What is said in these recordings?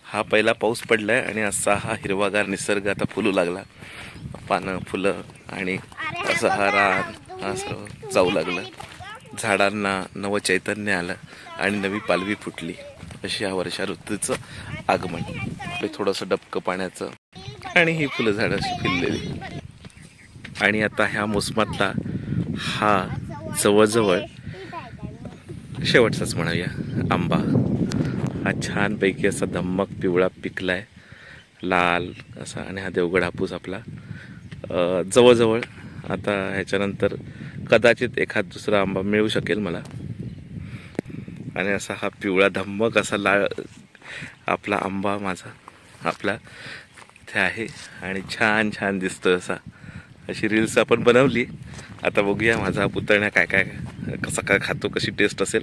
हा पहिला पाऊस पडलाय आणि असा हा हिरवागार निसर्ग आता फुलू लागला. पानं फुलं आणि असं हा रान असं जाऊ लागलं. झाडांना नवं चैतन्य आलं आणि नवी पालवी फुटली. अशी या वर्षा ऋतूचं आगमन. थोडंसं डबकं पाण्याचं आणि ही फुलं झाडं अशी फुललेली. आणि आता ह्या मोसमातला हा जवळजवळ शेवटचाच म्हणूया आंबा. हा छानपैकी असा धम्मक पिवळा पिकलाय, लाल असा. आणि हा देवगड हापूस आपला जवळजवळ आता ह्याच्यानंतर कदाचित एखाद दुसरा आंबा मिळू शकेल मला. आणि असा हा पिवळा धम्मक असा लाल आपला आंबा माझा आपला इथे आहे आणि छान छान दिसतोय असा. अशी रील्स आपण बनवली. आता बघूया माझा पुतण्या काय काय कसा काय खातो, कशी टेस्ट असेल.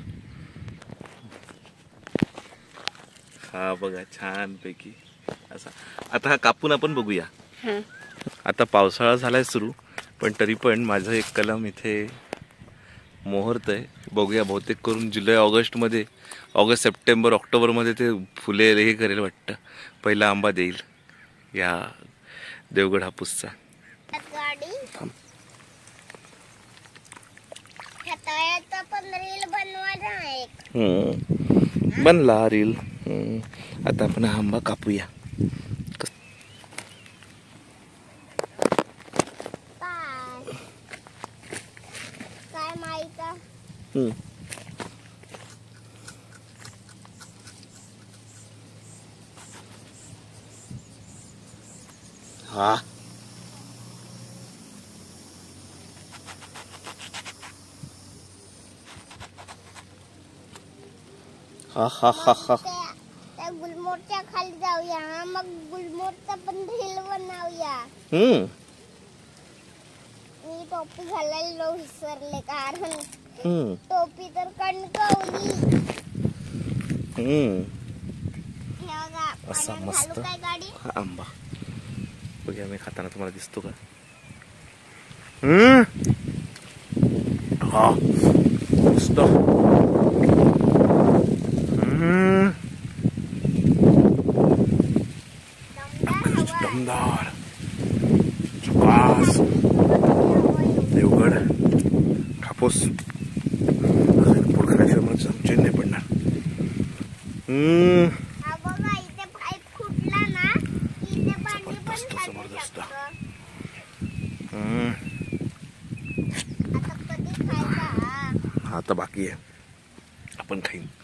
हा बघा छानपैकी असा. आता हा कापून आपण बघूया. आता पावसाळा झालाय सुरू, पण तरी पण माझं एक कलम इथे मोहरत आहे. बघूया, बहुतेक करून जुलै ऑगस्टमध्ये, ऑगस्ट सप्टेंबर ऑक्टोबरमध्ये ते फुले हे करेल वाटतं. पहिला आंबा देईल या देवगड हापूसचा. बनला रील. आता आपण हा आंबा कापूया. हा हा हा हा हा. त्या गुलमोहरच्या खाली जाऊया, मग गुलमोहरचा पण रील बनवूया. मी टोपी घालायला विसरले कारण टोपी तर कणकवली. असा मस्त हा आंबा. बघूया मी खाताना तुम्हाला दिसतो का. हा मस्त. दमदार झकास देवगड हापूस. पुढे करायचं मला चमचे नाही पडणार. जबरदस्त जबरदस्त. आता बाकी आहे, आपण खाईन.